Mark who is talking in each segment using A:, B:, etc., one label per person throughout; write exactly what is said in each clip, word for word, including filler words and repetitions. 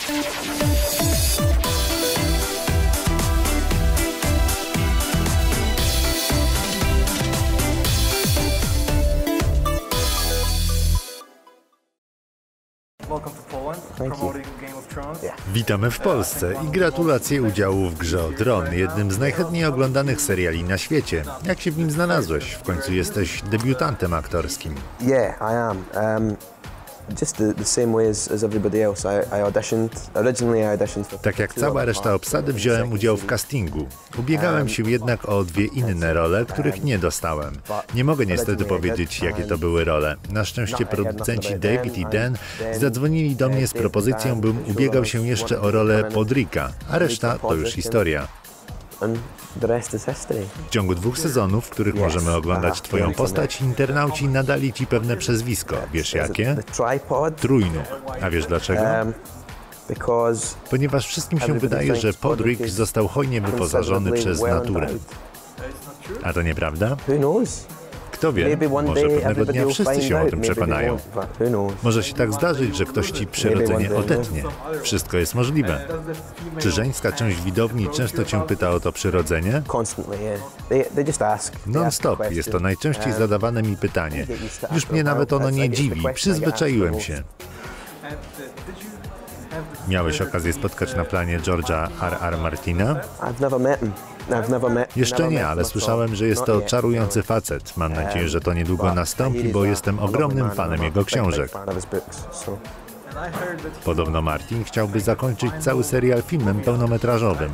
A: Witamy w Polsce i gratulacje udziału w grze o Tron, jednym z najchętniej oglądanych seriali na świecie. Jak się w nim znalazłeś? W końcu jesteś debiutantem aktorskim.
B: Yeah, I am. Um... Just the, the same way as, as everybody else. I, I auditioned. Originally I auditioned for...
A: Tak jak cała reszta obsady wziąłem udział w castingu. Ubiegałem się jednak o dwie inne role, których nie dostałem. Nie mogę niestety powiedzieć, jakie to były role. Na szczęście producenci David i Dan zadzwonili do mnie z propozycją, bym ubiegał się jeszcze o rolę Podricka, a reszta to już historia. W ciągu dwóch sezonów, w których możemy oglądać Twoją postać, internauci nadali Ci pewne przezwisko. Wiesz jakie? Trójnóg. A wiesz dlaczego? Ponieważ wszystkim się wydaje, że Podrick został hojnie wyposażony przez naturę. A to nieprawda? Kto wie, może pewnego dnia wszyscy się o tym przekonają. Może się tak zdarzyć, że ktoś Ci przyrodzenie odetnie. Wszystko jest możliwe. Czy żeńska część widowni często Cię pyta o to przyrodzenie? Non-stop jest to najczęściej zadawane mi pytanie. Już mnie nawet ono nie dziwi, przyzwyczaiłem się. Miałeś okazję spotkać na planie George'a R R. Martina? Jeszcze nie, ale słyszałem, że jest to czarujący facet. Mam nadzieję, że to niedługo nastąpi, bo jestem ogromnym fanem jego książek. Podobno Martin chciałby zakończyć cały serial filmem pełnometrażowym.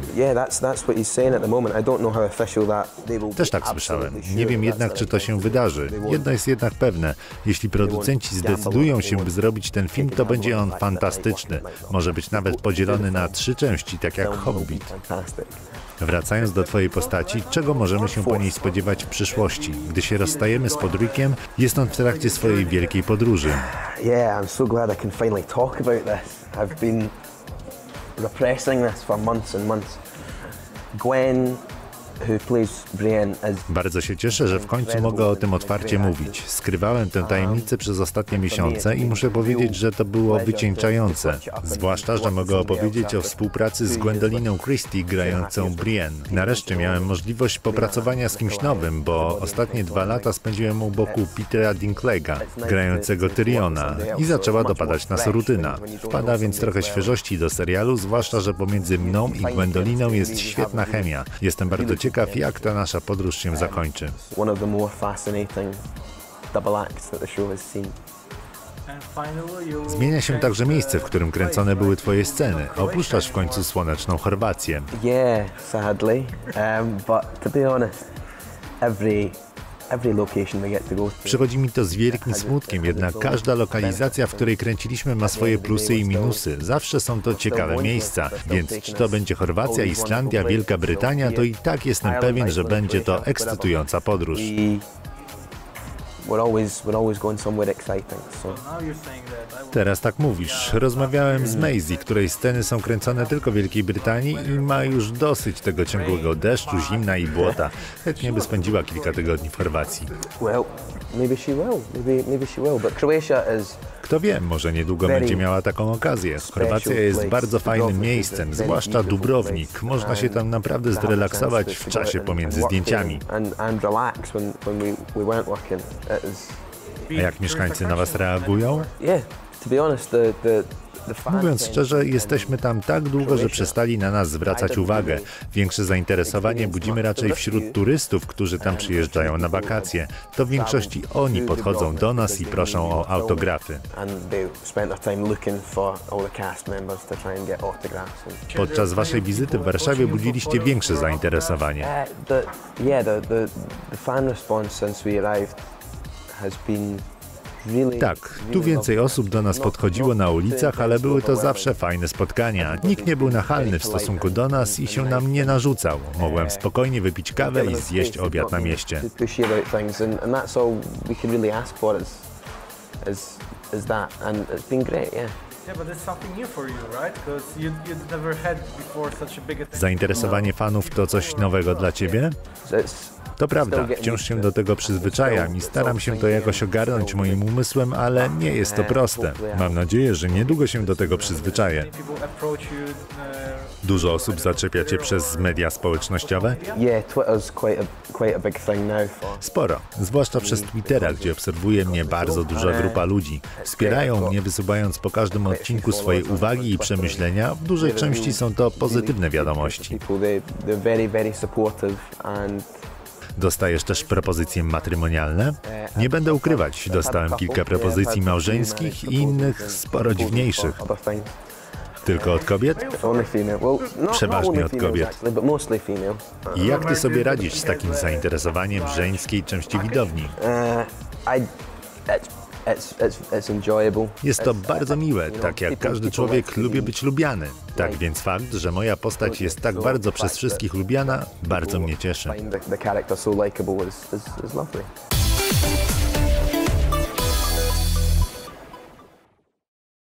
A: Też tak słyszałem. Nie wiem jednak, czy to się wydarzy. Jedno jest jednak pewne. Jeśli producenci zdecydują się, by zrobić ten film, to będzie on fantastyczny. Może być nawet podzielony na trzy części, tak jak Hobbit. Wracając do Twojej postaci, czego możemy się po niej spodziewać w przyszłości? Gdy się rozstajemy z Podrickiem, jest on w trakcie swojej wielkiej podróży.
B: Yeah, I'm so glad I can finally talk about this. I've been repressing this for months and months. Gwen, who plays Brienne, is...
A: Bardzo się cieszę, że w końcu mogę o tym otwarcie mówić. Skrywałem tę tajemnicę przez ostatnie miesiące i muszę powiedzieć, że to było wycieńczające. Zwłaszcza, że mogę opowiedzieć o współpracy z Gwendoliną Christie grającą Brienne. Nareszcie miałem możliwość popracowania z kimś nowym, bo ostatnie dwa lata spędziłem u boku Petera Dinklage'a, grającego Tyriona, i zaczęła dopadać nas rutyna. Wpada więc trochę świeżości do serialu, zwłaszcza, że pomiędzy mną i Gwendoliną jest świetna chemia. Jestem bardzo ciekaw, Ciekaw, jak ta nasza podróż się zakończy. Zmienia się także miejsce, w którym kręcone były Twoje sceny. Opuszczasz w końcu słoneczną Chorwację.
B: Yeah, sadly, um, but to be honest, every
A: Przychodzi mi to z wielkim smutkiem, jednak każda lokalizacja, w której kręciliśmy, ma swoje plusy i minusy. Zawsze są to ciekawe miejsca, więc czy to będzie Chorwacja, Islandia, Wielka Brytania, to i tak jestem pewien, że będzie to ekscytująca podróż. Teraz tak mówisz. Rozmawiałem z Maisie, której sceny są kręcone tylko w Wielkiej Brytanii i ma już dosyć tego ciągłego deszczu, zimna i błota. Chętnie by spędziła kilka tygodni w Chorwacji. Kto wie, może niedługo będzie miała taką okazję. Chorwacja jest bardzo fajnym miejscem, zwłaszcza Dubrownik. Można się tam naprawdę zrelaksować w czasie pomiędzy zdjęciami. A jak mieszkańcy na Was reagują? Mówiąc szczerze, jesteśmy tam tak długo, że przestali na nas zwracać uwagę. Większe zainteresowanie budzimy raczej wśród turystów, którzy tam przyjeżdżają na wakacje. To w większości oni podchodzą do nas i proszą o autografy. Podczas Waszej wizyty w Warszawie budziliście większe zainteresowanie. Tak, tu więcej osób do nas podchodziło na ulicach, ale były to zawsze fajne spotkania. Nikt nie był nachalny w stosunku do nas i się nam nie narzucał. Mogłem spokojnie wypić kawę i zjeść obiad na mieście. Zainteresowanie fanów to coś nowego dla Ciebie? To prawda, wciąż się do tego przyzwyczajam i staram się to jakoś ogarnąć moim umysłem, ale nie jest to proste. Mam nadzieję, że niedługo się do tego przyzwyczaję. Dużo osób zaczepia cię przez media społecznościowe?
B: Yeah, Twitter's quite a quite a big thing now.
A: Sporo, zwłaszcza przez Twittera, gdzie obserwuje mnie bardzo duża grupa ludzi. Wspierają mnie, wysyłając po każdym odcinku swoje uwagi i przemyślenia. W dużej części są to pozytywne wiadomości.
B: They're very, very supportive and
A: Dostajesz też propozycje matrymonialne? Nie będę ukrywać, dostałem kilka propozycji małżeńskich i innych sporo dziwniejszych.
B: other things.
A: Tylko od kobiet?
B: Only female. Well, not,
A: Przeważnie
B: not only
A: od
B: females,
A: kobiet.
B: actually, but mostly female.
A: I jak ty sobie radzisz z takim zainteresowaniem żeńskiej części widowni?
B: Uh, I, it's, it's, it's, it's enjoyable.
A: Jest to
B: It's-
A: bardzo miłe,
B: you know,
A: tak jak
B: people-
A: każdy
B: people
A: człowiek
B: like to
A: lubi
B: be-
A: być lubiany. Tak więc fakt, że moja postać jest tak bardzo przez wszystkich lubiana, bardzo mnie cieszy.
B: Find the, the character so likable is, is, is lovely.